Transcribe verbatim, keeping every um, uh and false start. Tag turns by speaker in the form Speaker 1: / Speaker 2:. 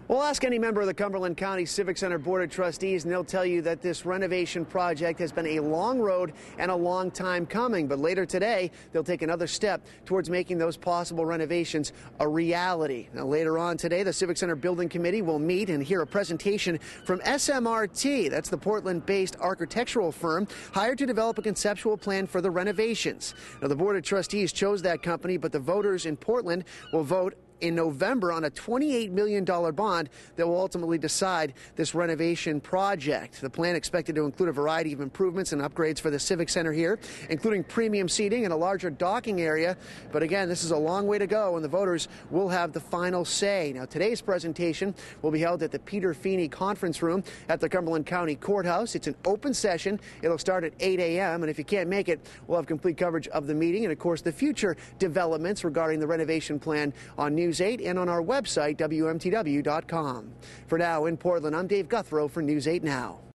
Speaker 1: We'll ask any member of the Cumberland County Civic Center Board of Trustees, and they'll tell you that this renovation project has been a long road and a long time coming. But later today, they'll take another step towards making those possible renovations a reality. Now, later on today, the Civic Center Building Committee will meet and hear a presentation from S M R T. That's the Portland-based architectural firm hired to develop a conceptual plan for the renovations. Now, the Board of Trustees chose that company, but the voters in Portland will vote in November on a twenty-eight million dollar bond that will ultimately decide this renovation project. The plan expected to include a variety of improvements and upgrades for the Civic Center here, including premium seating and a larger docking area. But again, this is a long way to go, and the voters will have the final say. Now, today's presentation will be held at the Peter Feeney Conference Room at the Cumberland County Courthouse. It's an open session. It'll start at eight a m, and if you can't make it, we'll have complete coverage of the meeting and, of course, the future developments regarding the renovation plan on News News eight and on our website, W M T W dot com. For now, in Portland, I'm Dave Guthro for News eight Now.